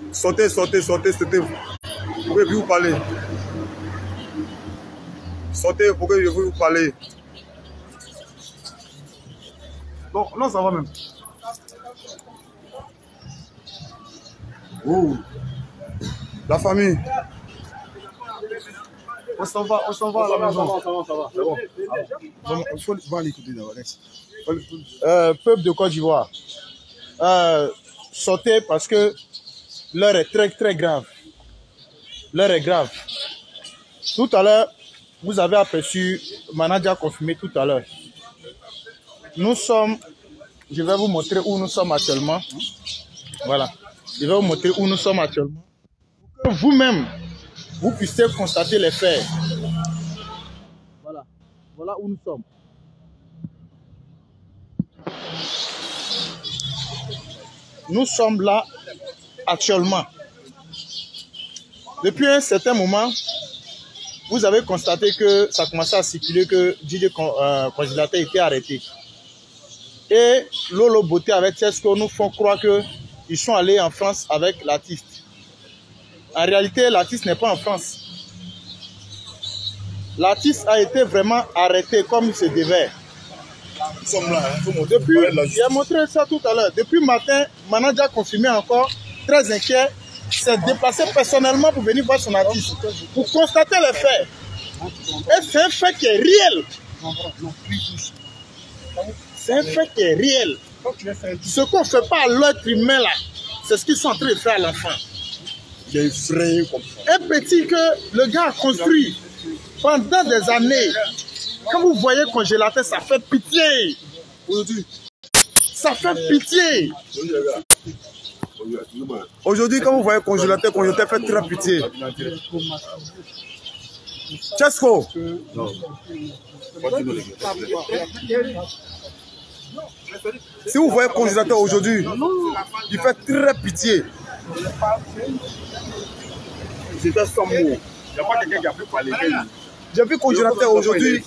Sortez, sortez, sortez, sortez. Vous pouvez plus vous parler. Sortez pour que je vous parler. Non, non, ça va même. Oh. La famille. On s'en va à la maison. Ça va. C'est bon. Il faut aller écouter d'abord. Peuple de Côte d'Ivoire, sortez parce que l'heure est très très grave. L'heure est grave. Tout à l'heure, vous avez aperçu Manager confirmé tout à l'heure. Nous sommes, je vais vous montrer où nous sommes actuellement. Voilà. Je vais vous montrer où nous sommes actuellement. Pour que vous-même, vous puissiez constater les faits. Voilà. Voilà où nous sommes. Nous sommes là actuellement. Depuis un certain moment, vous avez constaté que ça commençait à circuler que DJ Congélateur était arrêté. Et Lolo Beauté avec Tesco nous font croire qu'ils sont allés en France avec l'artiste. En réalité, l'artiste n'est pas en France. L'artiste a été vraiment arrêté comme il se devait. Nous sommes là. J'ai montré ça tout à l'heure. Depuis matin, Manager a confirmé encore, très inquiet, s'est déplacé personnellement pour venir voir son artiste, pour constater les faits. Et c'est un fait qui est réel. C'est un fait qui est réel. Ce qu'on ne fait pas à l'être humain là, c'est ce qu'ils sont en train de faire à l'enfant. Il est effrayé comme ça. Un petit que le gars a construit pendant des années. Quand vous voyez Congélateur, ça fait pitié. Ça fait pitié. Aujourd'hui, quand vous voyez Congélateur fait très pitié. Tesco. Si vous voyez Congélateur aujourd'hui, il fait très pitié. C'était sans mots. Il n'y a pas quelqu'un qui a pu parler. J'ai vu Congélateur aujourd'hui.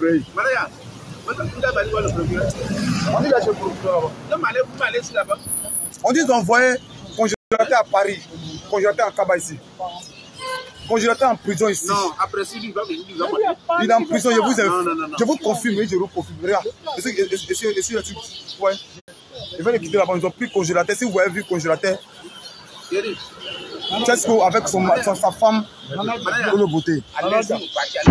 On dit d'envoyer Congélateur à Paris, Congélateur à Kaba ici. Congélateur en prison ici. Non, après si il va venir, il est en prison, je vous confirme, je vous confirme. Regarde, ouais. Je vais le quitter là-bas, ils ont pris Congélateur. Si vous avez vu Congélateur, Tesco avec sa femme, Lolo Beauté. C'est pas une histoire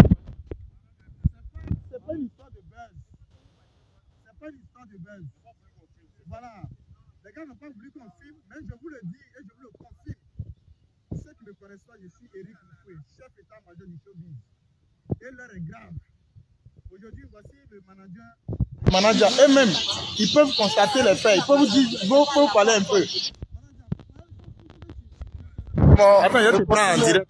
de buzz. C'est pas une histoire de buzz. Voilà. Les gars n'ont pas voulu qu'on filme, mais je vous le dis et je vous le confirme. Ceux qui ne me connaissent pas, je suis Eric Moufoué, chef état-major du showbiz. Et l'heure est grave. Aujourd'hui, voici le manager. Eux-mêmes, ils peuvent constater les faits. Ils peuvent vous dire, il faut parler un peu. Bon, attends, je te prends en direct.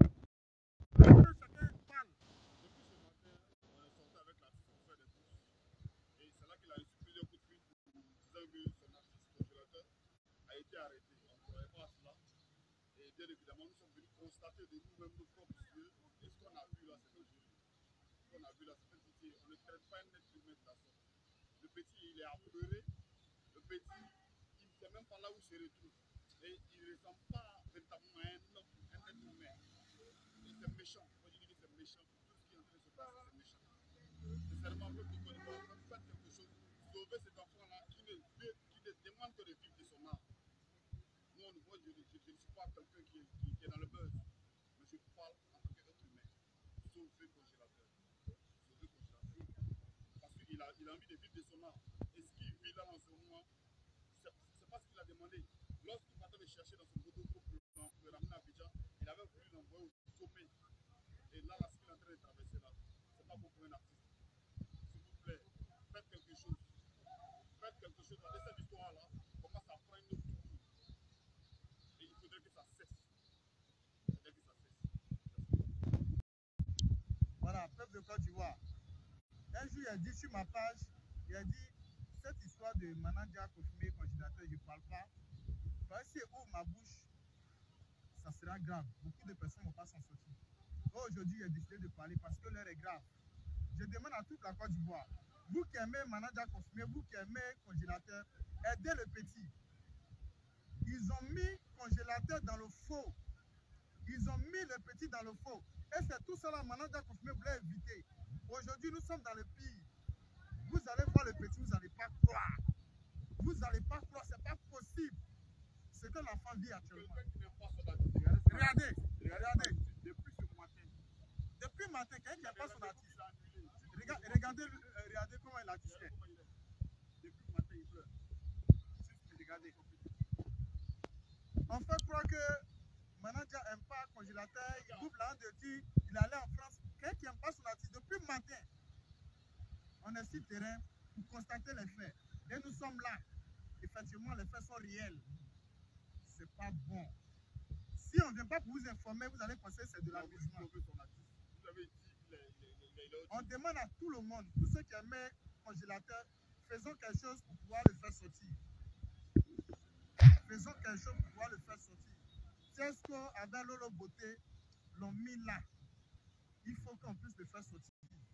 Le petit, il est apeuré. Le petit, il ne sait même pas là où il se retrouve. Et il ne ressemble pas véritablement à un homme, un être humain. Et c'est méchant. Moi, je dis que c'est méchant. Tout ce qui est en train de se passer, c'est méchant. Sincèrement, le petit, on doit faire quelque chose. Sauver cet enfant-là qui ne demande que de vivre de son âme. Moi, je ne suis pas quelqu'un qui est dans le buzz. Mais je parle en tant qu'être humain. Sauver Congélateur. Parce qu'il a envie de vivre de son art. Et ce qu'il vit là en ce moment, c'est pas ce qu'il a demandé. Lorsqu'il partait le chercher dans son moto pour le ramener à Abidjan, il avait voulu l'envoyer au Sopé. Et là, ce qu'il est en train de traverser là, c'est pas bon pour un artiste. S'il vous plaît, faites quelque chose. Faites quelque chose. Dans cette histoire-là, commence à prendre une autre tournure. Et il faudrait que ça cesse. Voilà, peuple de Côte d'Ivoire. Un jour, il a dit sur ma page, il a dit, cette histoire de Manager confirmé Congélateur, je ne parle pas. Parce que si ouvre ma bouche, ça sera grave. Beaucoup de personnes ne vont pas s'en sortir. Aujourd'hui, il a décidé de parler parce que l'heure est grave. Je demande à toute la Côte d'Ivoire, vous qui aimez Manager confirmé, vous qui aimez Congélateur, aidez le petit. Ils ont mis congélateur dans le faux. Ils ont mis le petit dans le faux. Et c'est tout cela maintenant que vous voulez éviter. Aujourd'hui, nous sommes dans le pire. Vous allez voir le petit, vous n'allez pas croire. Vous n'allez pas croire, c'est pas possible. Ce que l'enfant vit actuellement. Regardez, regardez. Depuis matin, quelqu'un qui n'a pas son artiste. Regardez comment il a tissu. Depuis matin, il pleure. Regardez. On fait croire que manager n'aime pas congélateur, il coupe la de tir, il allait en France. Quelqu'un qui n'aime pas son artiste, depuis matin, on est sur le terrain pour constater les faits. Et nous sommes là. Effectivement, les faits sont réels. C'est pas bon. Si on ne vient pas pour vous informer, vous allez penser que c'est de l'amusement. On demande à tout le monde, tous ceux qui aimaient congélateur, faisons quelque chose pour pouvoir le faire sortir. Faisons quelque chose pour pouvoir le faire sortir. Tesco, avec Lolo Beauté, l'ont mis là. Il faut qu'on puisse le faire sortir.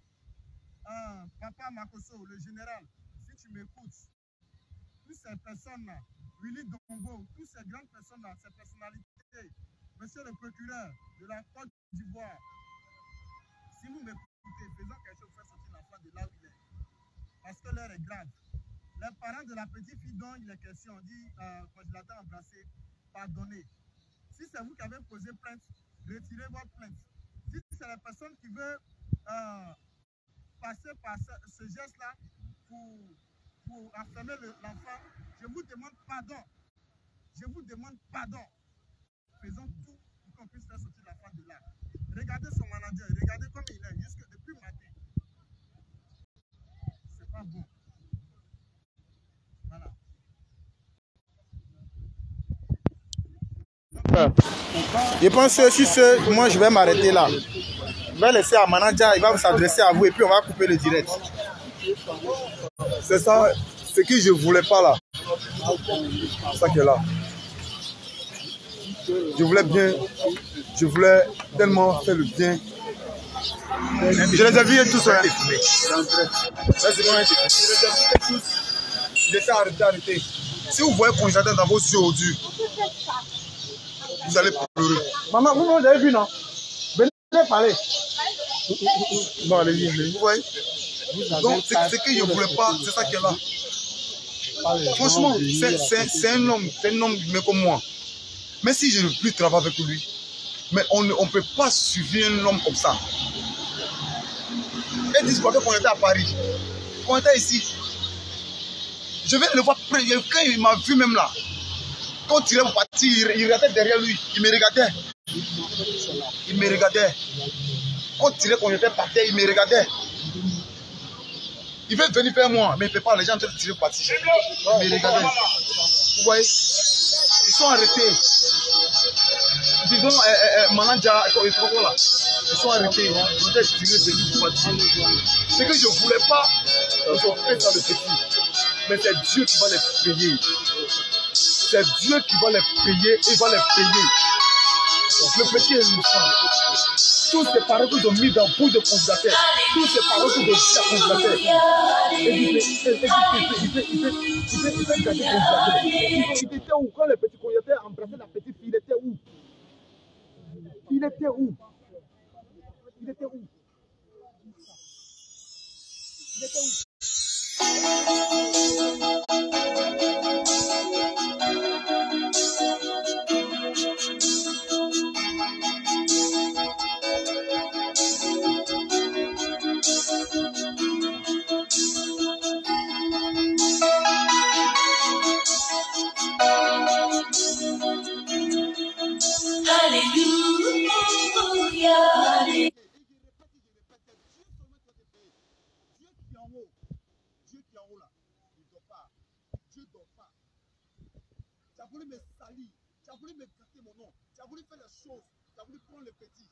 Papa Makoso, le général, si tu m'écoutes, toutes ces personnes-là, Willy Dongo, toutes ces grandes personnes-là, ces personnalités, monsieur le procureur de la Côte d'Ivoire, si vous m'écoutez, faisons quelque chose pour faire sortir l'enfant de là où il est. Parce que l'heure est grave. Les parents de la petite fille dont il est question, on dit congélateur embrassé, pardonnez. Si c'est vous qui avez posé plainte, retirez votre plainte. Si c'est la personne qui veut passer par ce geste-là pour enfermer l'enfant, je vous demande pardon. Je vous demande pardon. Faisons tout pour qu'on puisse faire sortir l'enfant de là. Regardez son manager, regardez comme il est, jusque depuis matin. C'est pas bon. Voilà. Je pense que si moi je vais m'arrêter là. Je vais laisser à manager, il va s'adresser à vous et puis on va couper le direct. C'est ça, ce que je ne voulais pas là. C'est ça qui est là. Je voulais bien, je voulais tellement faire le bien. Je les ai vus tous. J'étais arrêté. Si vous voyez congélateur dans vos yeux aujourd'hui, vous allez pleurer. Maman, vous m'avez vu, non? Venez parler. Non, allez-y, vous voyez. Donc, ce que je ne voulais pas, c'est ça qui est là. Franchement, c'est un homme mais comme moi. Mais si je ne veux plus travailler avec lui, mais on ne peut pas suivre un homme comme ça. Et disent quoi qu'on était à Paris, qu'on était ici. Je vais le voir près, quand il m'a vu même là. Quand il est parti, il regardait derrière lui, il me regardait. Il me regardait. Quand il était par terre, il me regardait. Il veut venir vers moi, mais il ne peut pas, les gens sont en train de tirer partir. Il me regardait. Vous voyez, ils sont arrêtés. Disons, manager, ils sont arrêtés. Ils ont tiré de partir. Ce que je ne voulais pas, ils ont fait ça le petit. Mais c'est Dieu qui va les payer. C'est Dieu qui va les payer, il va les payer. Le petit est innocent. Tous ces paroles qu'ils ont mis dans le bout de congélateur, tous ces paroles qu'ils ont mis à congélateur, il fait garder congélateur. Il était où? Quand le petit congélateur embrassait la petite fille, il était où? Il était où? Il était où? Il était où? Tu as voulu me salir, tu as voulu me gâter mon nom, tu as voulu faire les choses, tu as voulu prendre le petit.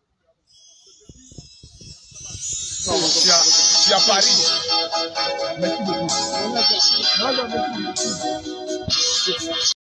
Non, tu es à Paris. Merci beaucoup.